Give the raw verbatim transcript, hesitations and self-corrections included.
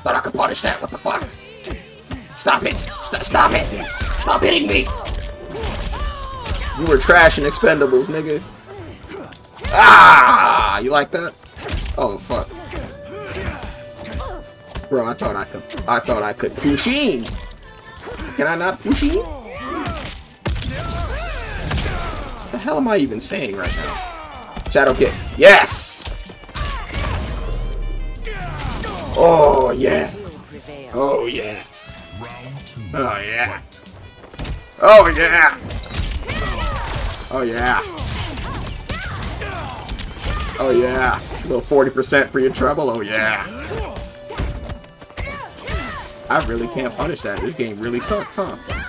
Thought I could punish that. What the fuck? Stop it. St stop it. Stop hitting me. You were trash in Expendables, nigga. Ah! You like that? Oh, fuck. Bro, I thought I could. I thought I could push in. Can I not push in? What the hell am I even saying right now? Shadow kick. Yes! Oh, yeah. Oh, yeah. Oh, yeah. Oh, yeah. Oh, yeah. Oh, yeah. A little forty percent for your trouble. Oh, yeah. I really can't punish that. This game really sucks, huh?